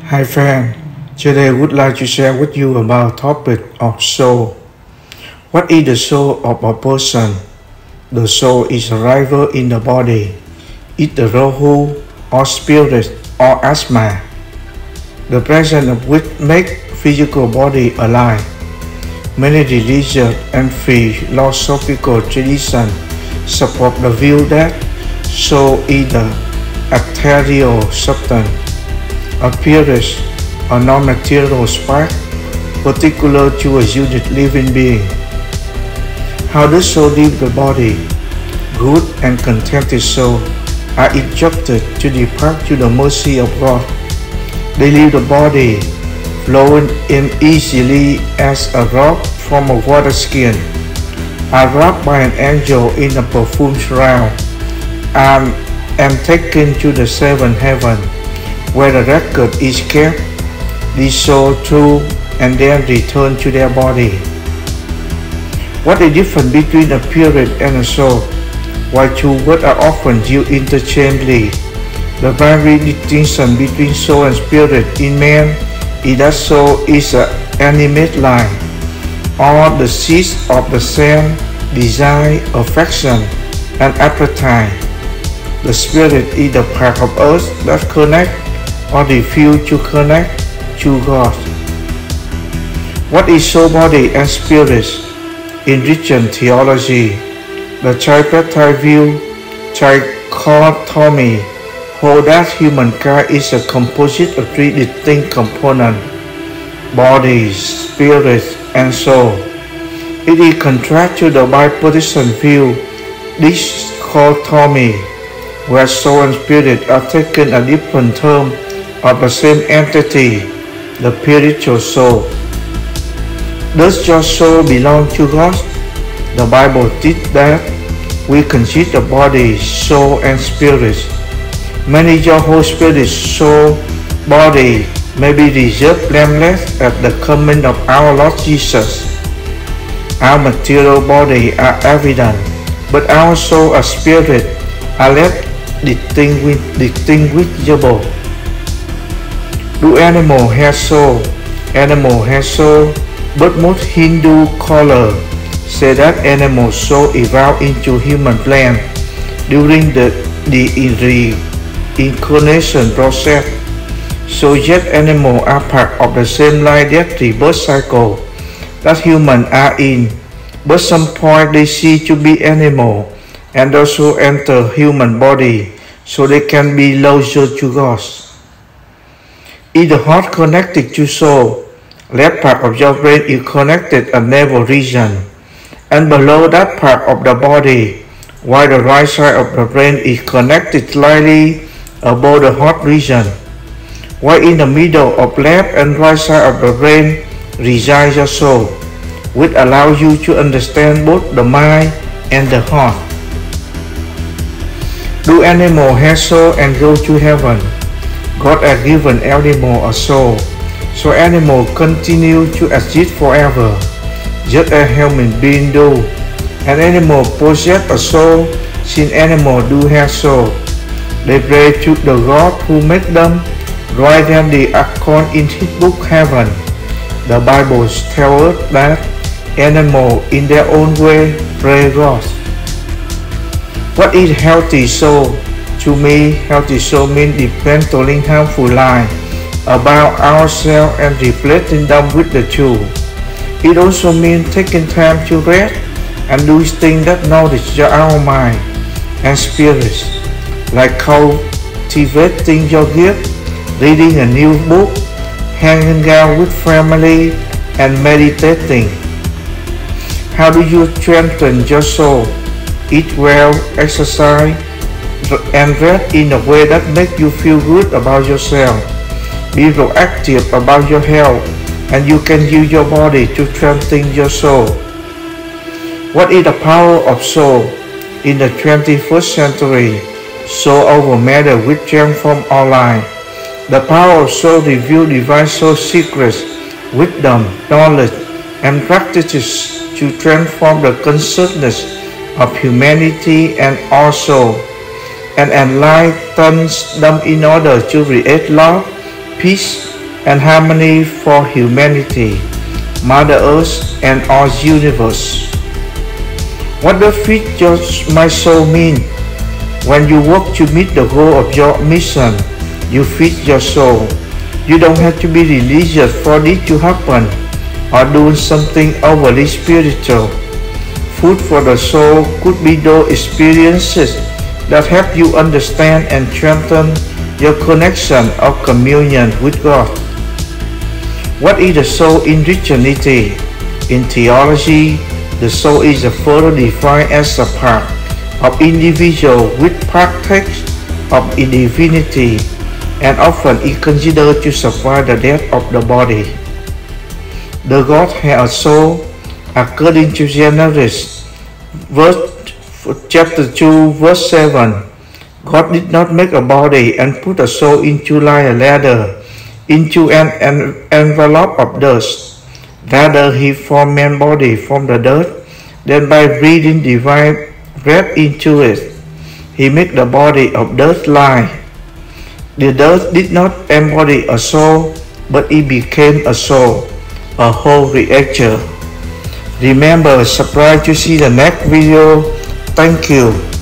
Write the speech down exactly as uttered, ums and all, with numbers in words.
Hi friend, today I would like to share with you about topic of soul. What is the soul of a person? The soul is a rival in the body. It's the rohu or spirit or asma, the presence of which make physical body alive. Many religious and philosophical traditions support the view that soul is the ethereal substance, appearance, or non-material spark particular to a unique living being. How does soul leave the body? Good and contented soul are instructed to depart to the mercy of God. They leave the body, flowing in easily as a drop from a water skin, are wrapped by an angel in a perfumed shroud, and, and taken to the seventh heaven, where the record is kept. These souls too, and then return to their body. What is the difference between a spirit and a soul? While two words are often used interchangeably, the very distinction between soul and spirit in man is that soul is an animate life, or the seat of the same desire, affection, and appetite. The spirit is the part of us that connect or refuse to connect to God. What is soul, body, and spirit? In Christian theology, the tripartite view, trichotomy, hold that humankind is a composite of three distinct components: body, spirit, and soul. It is contrast to the bipartisan view, dichotomy, where soul and spirit are taken a different term of the same entity, the spiritual soul. Does your soul belong to God? The Bible teaches that we consider body, soul, and spirit. Many your whole spirit, soul, body may be reserved blameless at the coming of our Lord Jesus. Our material body are evident, but our soul and spirit are less distinguish distinguishable. Do animal have soul? Animal has soul, but most Hindu scholars say that animal soul evolved into human plant during the, the reincarnation process. So yet animals are part of the same life death rebirth cycle that humans are in, but some point they see to be animal and also enter human body so they can be closer to God. Is the heart connected to soul? Left part of your brain is connected to navel region, and below that part of the body, while the right side of the brain is connected slightly above the heart region. While in the middle of left and right side of the brain resides your soul, which allows you to understand both the mind and the heart. Do animals have soul and go to heaven? God has given animals a soul, so animals continue to exist forever, just as human beings do. An animal possess a soul, since animals do have soul. They pray to the God who made them, write them the account in His book heaven. The Bible tells us that animals in their own way pray God. What is healthy soul? To me, healthy soul means dismantling harmful lies about ourselves and replacing them with the truth. It also means taking time to rest and do things that nourish our mind and spirit, like cultivating your gift, reading a new book, hanging out with family, and meditating. How do you strengthen your soul? Eat well, exercise, and rest in a way that makes you feel good about yourself. Be proactive about your health, and you can use your body to strengthen your soul. What is the power of soul? In the twenty-first century, soul over matter which transform our life. The power of soul reveals divine soul secrets, wisdom, knowledge, and practices to transform the consciousness of humanity and also and enlightens them in order to create love, peace, and harmony for humanity, Mother Earth, and all universe. What does feed your, my soul mean? When you work to meet the goal of your mission, you feed your soul. You don't have to be religious for this to happen, or doing something overly spiritual. Food for the soul could be those experiences that help you understand and strengthen your connection of communion with God. What is the soul in Christianity? In theology, the soul is further defined as a part of individual which partakes of a divinity, and often is considered to survive the death of the body. The God has a soul, according to Genesis, verse, chapter two, verse seven. God did not make a body and put a soul into like a ladder, into an, an envelope of dust. Rather, he formed man's body from the dirt, then by breathing divine breath into it, he made the body of dirt light. The dirt did not embody a soul, but it became a soul, a whole creature. Remember, subscribe to see the next video. Thank you.